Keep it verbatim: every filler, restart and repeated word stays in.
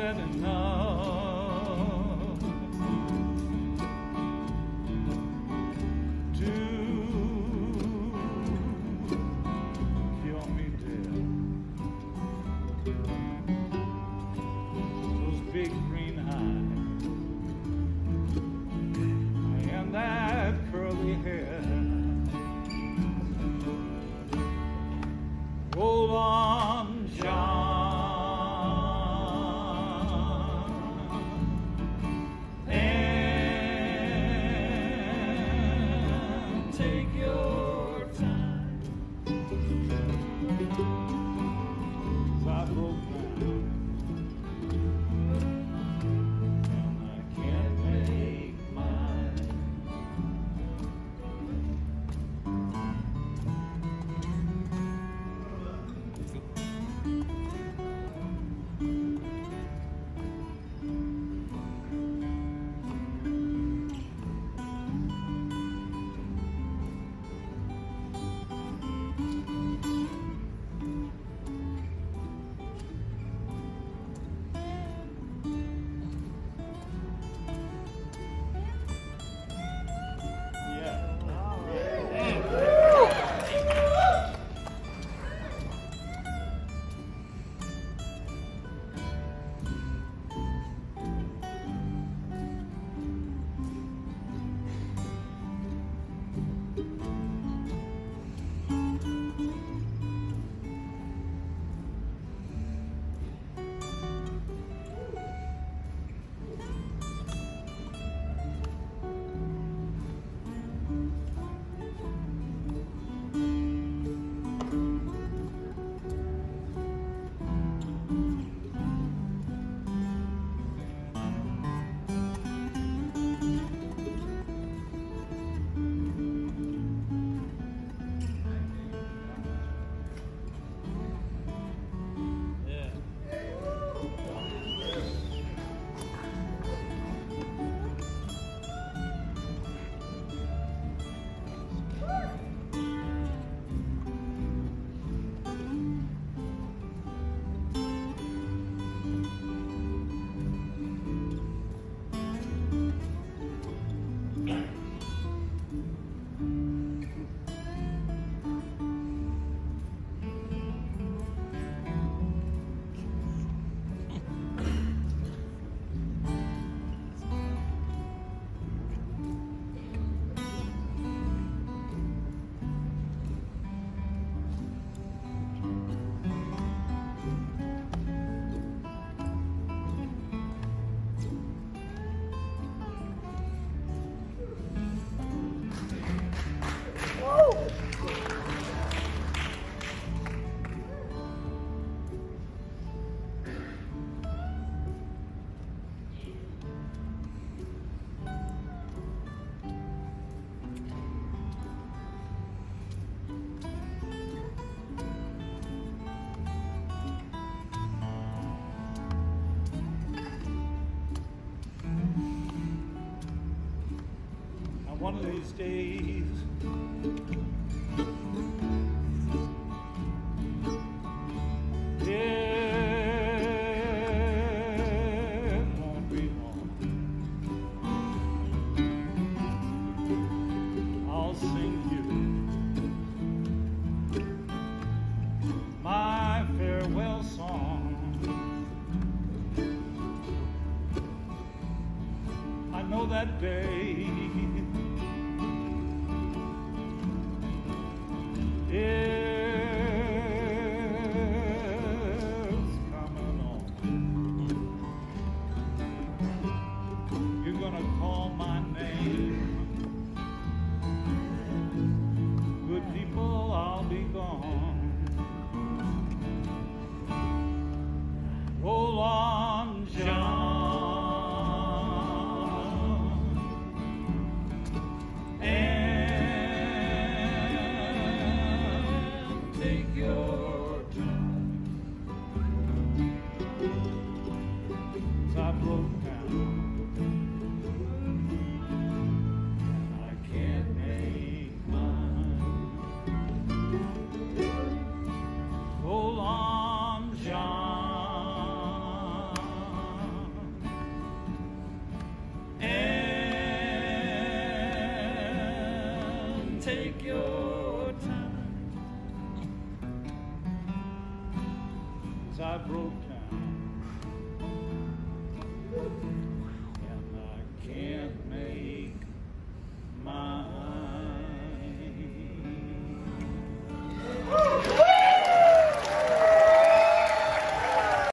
had enough to kill me dead. Those big green eyes and that curly hair. Hold on, John, and take your time. I broke down, and I can't make mine. One of these days, it won't be long. I'll sing you my farewell song. I know that day is coming on. You're gonna call my name. Good people, I'll be gone. Hold on, John. I broke down, I can't make mine. take your time. As I broke